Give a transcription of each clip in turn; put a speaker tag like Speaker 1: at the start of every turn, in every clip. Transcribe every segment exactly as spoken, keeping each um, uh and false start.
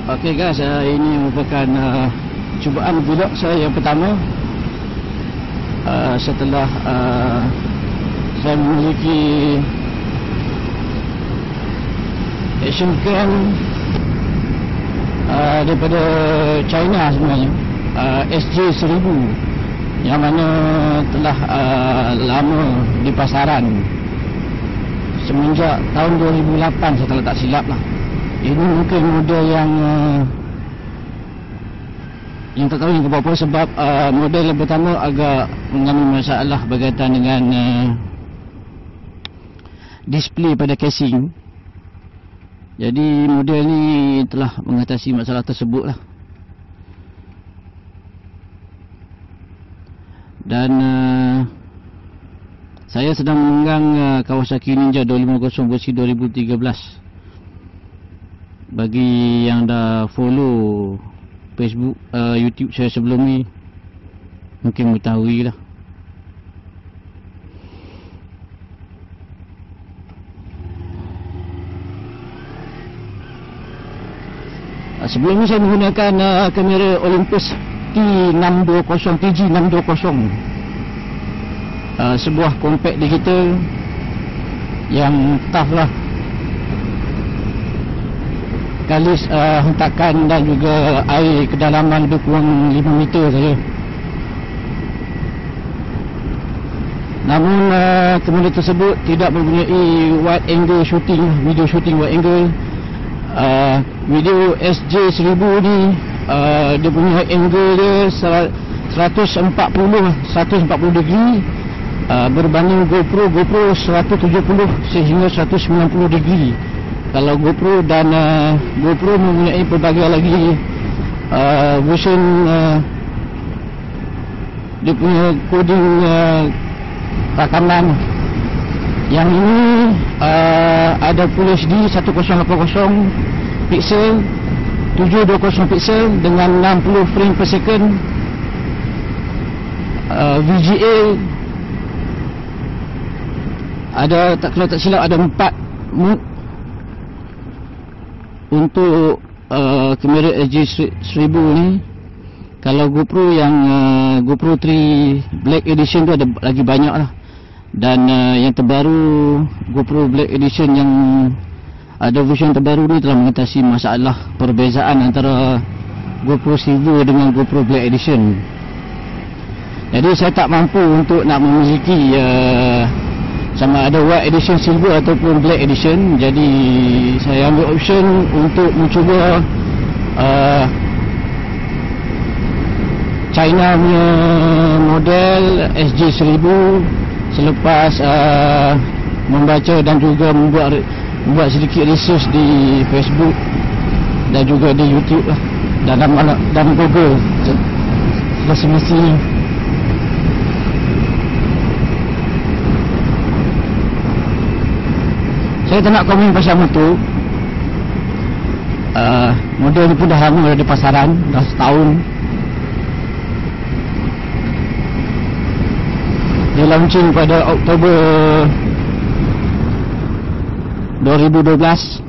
Speaker 1: Okey guys, uh, ini merupakan uh, cubaan vlog saya yang pertama uh, setelah uh, saya memiliki action cam uh, daripada China sebenarnya, uh, S J seribu, yang mana telah uh, lama di pasaran semenjak tahun dua ribu lapan, saya kalau tak silap lah. Ini mungkin model yang uh, yang tak tahu yang kenapa, sebab uh, model yang pertama agak mengalami masalah berkaitan dengan uh, display pada casing. Jadi model ni telah mengatasi masalah tersebut lah. Dan uh, saya sedang menunggang uh, Kawasaki Ninja dua lima kosong versi dua ribu tiga belas. Bagi yang dah follow Facebook, uh, YouTube saya sebelum ni, mungkin mengetahui lah. Uh, sebelum ni saya menggunakan uh, kamera Olympus T enam dua kosong, T G enam dua kosong, uh, sebuah compact digital yang tough lah. Kalis uh, hentakan dan juga air kedalaman lebih kurang lima meter saja. Namun uh, kamera tersebut tidak mempunyai wide angle shooting, video shooting wide angle. uh, Video S J seribu ni uh, dia punya angle dia seratus empat puluh degree, uh, berbanding GoPro GoPro seratus tujuh puluh sehingga seratus sembilan puluh degree. Kalau GoPro dan uh, GoPro mempunyai pelbagai lagi uh, version uh, dia punya coding uh, rakaman. Yang ini uh, ada Full H D seribu lapan puluh pixel, tujuh ratus dua puluh pixel dengan enam puluh frame per second, uh, V G A ada, tak kalau tak silap ada empat mode untuk uh, kamera S J seribu ni. Kalau GoPro yang uh, GoPro tiga Black Edition tu ada lagi banyak lah. Dan uh, yang terbaru GoPro Black Edition yang ada version terbaru ni telah mengatasi masalah perbezaan antara GoPro Silver dengan GoPro Black Edition. Jadi saya tak mampu untuk nak memiliki uh, sama ada White Edition Silver ataupun Black Edition. Jadi saya ambil option untuk mencuba uh, China punya model S J seribu selepas uh, membaca dan juga membuat membuat sedikit research di Facebook dan juga di YouTube lah, dalam dalam Google semestinya. Saya tak nak komen pasal motor. uh, Model ni pun dah lama ada di pasaran, dah setahun. Dia launching pada Oktober dua ribu dua belas.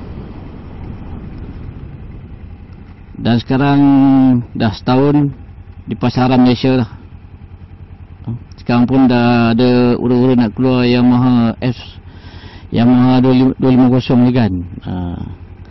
Speaker 1: Dan sekarang dah setahun di pasaran Malaysia lah. Sekarang pun dah ada ura-ura nak keluar Yamaha F Yamaha dua lima kosong ni kan. uh.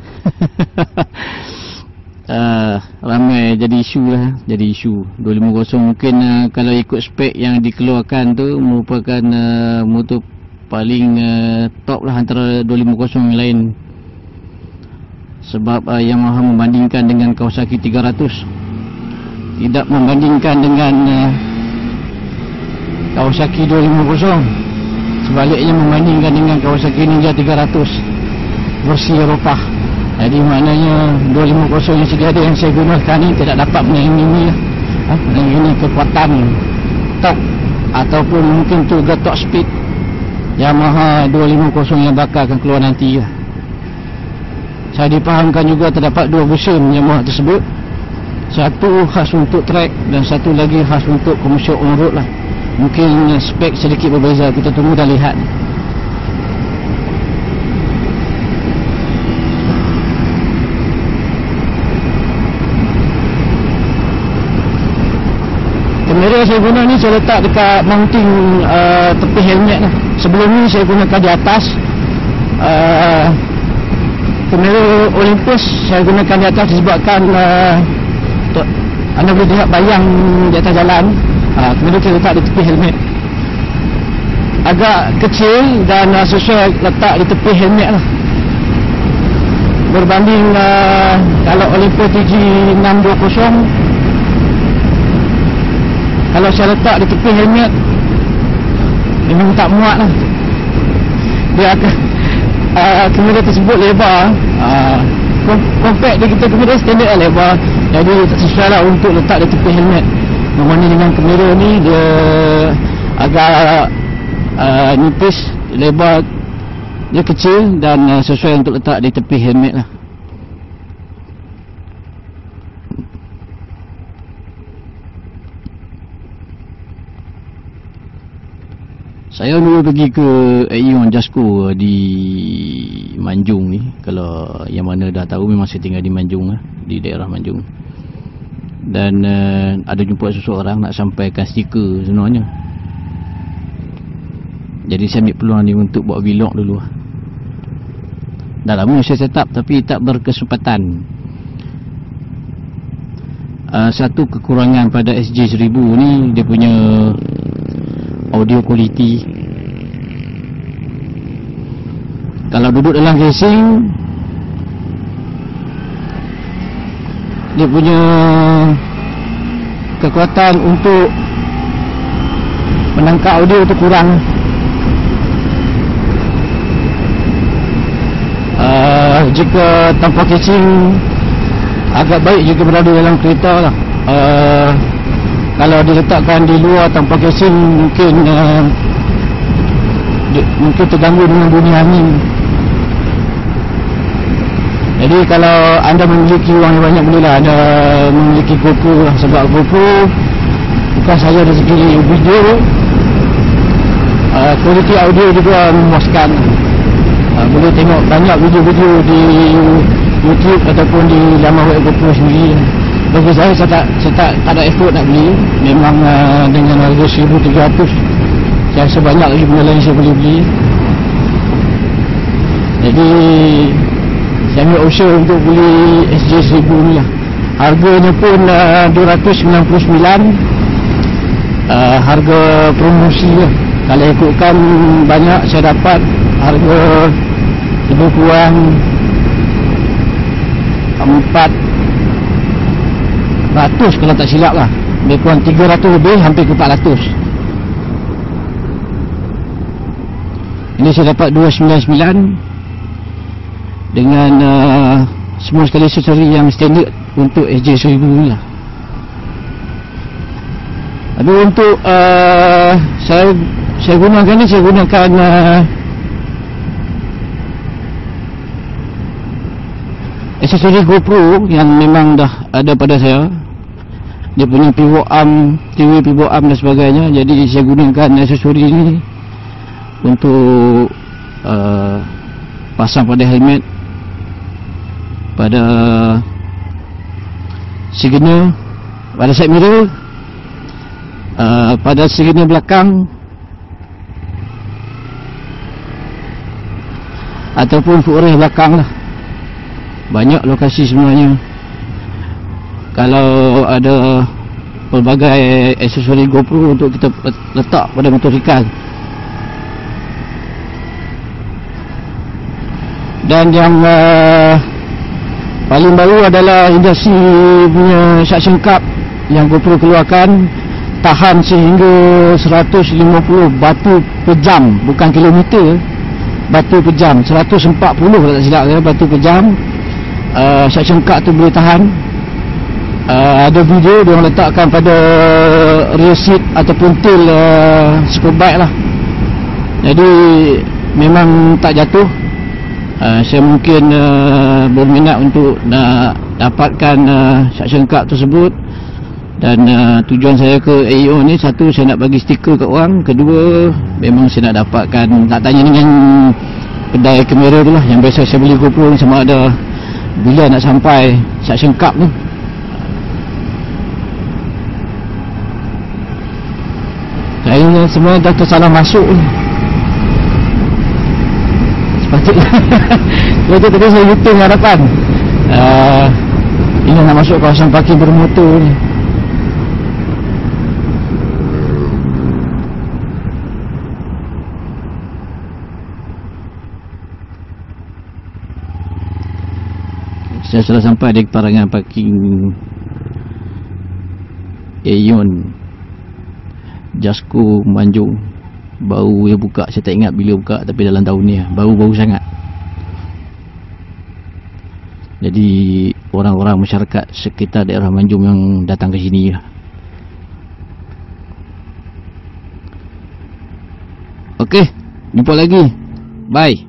Speaker 1: uh, Ramai jadi isu lah. Jadi isu dua lima kosong mungkin uh, kalau ikut spek yang dikeluarkan tu merupakan uh, motor paling uh, top lah antara dua lima kosong yang lain. Sebab uh, Yamaha membandingkan dengan Kawasaki tiga ratus, tidak membandingkan dengan uh, Kawasaki dua lima kosong. Sebaliknya membandingkan dengan Kawasaki Ninja tiga ratus versi Eropah. Jadi maknanya dua lima kosong yang sedia ada yang saya gunakan ni tidak dapat menyaingi ha? ini kekuatan torque ataupun mungkin tu top speed Yamaha dua lima kosong yang bakal akan keluar nanti lah. Saya dipahamkan juga terdapat dua version Yamaha tersebut. Satu khas untuk track dan satu lagi khas untuk commercial on road lah. Mungkin spek sedikit berbeza, kita tunggu dan lihat. kamera saya guna ni saya letak dekat mounting uh, tepi helmet lah. Sebelum ni saya gunakan di atas. uh, Kamera Olympus saya gunakan di atas disebabkan uh, untuk anda boleh lihat bayang di atas jalan. uh, Kamera saya letak di tepi helmet, agak kecil dan uh, sesuai letak di tepi helmet lah. Berbanding uh, kalau Olympus T G enam dua kosong, kalau saya letak di tepi helmet memang tak muat lah. Dia akan uh, kamera tersebut lebar, uh, compact dia kita kamera standard lah lebar, jadi tak sesuai lah untuk letak di tepi helmet. Berbanding dengan kamera ni dia agak uh, nipis, lebar, dia kecil dan uh, sesuai untuk letak di tepi helmet lah. Saya dulu pergi ke Aeon Jasco di Manjung ni. Kalau yang mana dah tahu, memang saya tinggal di Manjung lah, di daerah Manjung. Dan uh, ada jumpa seseorang nak sampaikan stiker sebenarnya. Jadi saya ambil peluang ni untuk buat vlog dulu. Dah lama saya set up tapi tak berkesempatan. uh, Satu kekurangan pada S J seribu ni, dia punya audio quality. Kalau duduk dalam casing, dia punya kekuatan untuk menangkap audio tu kurang. uh, Jika tanpa casing agak baik jika berada dalam kereta lah. uh, Kalau diletakkan di luar tanpa casing, mungkin uh, di, mungkin terganggu dengan bunyi angin. Jadi kalau anda memiliki wang yang banyak, bolehlah anda memiliki GoPro lah. Sebab GoPro bukan sahaja dari segi video, uh, kualiti audio juga memuaskan. uh, Boleh tengok banyak video-video di YouTube ataupun di laman web GoPro sendiri. Bagi saya, saya tak, saya tak, tak ada effort nak beli. Memang uh, dengan harga seribu tiga ratus, saya rasa banyak lagi benda lain saya boleh beli. Jadi saya ambil usaha untuk beli S J seribu ni lah. Harganya pun uh, dua ratus sembilan puluh sembilan, uh, harga promosi lah. Kalau ikutkan banyak, saya dapat harga lebih kurang empat ratus kalau tak silap lah. Lebih kurang tiga ratus lebih, hampir ke empat ratus. Ini saya dapat dua ratus sembilan puluh sembilan dengan uh, semua sekali aksesori yang standard untuk S J seribu ni lah. Tapi untuk uh, saya saya gunakan ni, saya gunakan uh, aksesori GoPro yang memang dah ada pada saya. Dia punya pivot arm, T V pivot arm dan sebagainya. Jadi saya gunakan aksesori ni untuk uh, pasang pada helmet, pada signal, pada side mirror, uh, pada signal belakang, ataupun footrest belakang lah. Banyak lokasi sebenarnya. Kalau ada pelbagai aksesori GoPro untuk kita letak pada motosikal. Dan yang uh, paling baru adalah industri punya suction cup yang GoPro keluarkan, tahan sehingga seratus lima puluh batu per jam, bukan kilometer, batu per jam. Seratus empat puluh kalau tak silap saya, batu per jam. uh, suction cup tu boleh tahan. Uh, ada video dia orang letakkan pada rear seat ataupun tail uh, superbike lah. Jadi memang tak jatuh. uh, Saya mungkin uh, berminat untuk nak dapatkan uh, suction cup tersebut. Dan uh, tujuan saya ke Aeon ni, satu, saya nak bagi stiker kat orang. Kedua, memang saya nak dapatkan, nak tanya dengan kedai kamera tu lah, yang biasa saya beli GoPro ni, sama ada bila nak sampai suction cup ni. Ini semua dah tersalah masuk ni. Sepatutnya Sepatutnya tadi saya hitung hadapan uh, ini nak masuk kawasan parking bermotor ni. Saya sudah sampai di perangan parking Aeon Jasco Manjung. Baru dia buka, saya tak ingat bila buka, tapi dalam tahun ni baru-baru sangat. Jadi orang-orang masyarakat sekitar daerah Manjung yang datang ke sini lah. Okey, jumpa lagi. Bye.